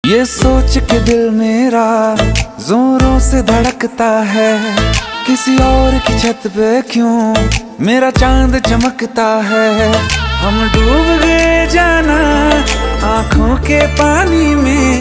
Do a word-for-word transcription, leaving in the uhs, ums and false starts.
ये सोच के दिल मेरा जोरों से धड़कता है, किसी और की छत पे क्यों मेरा चांद चमकता है। हम डूब गए जाना आंखों के पानी में,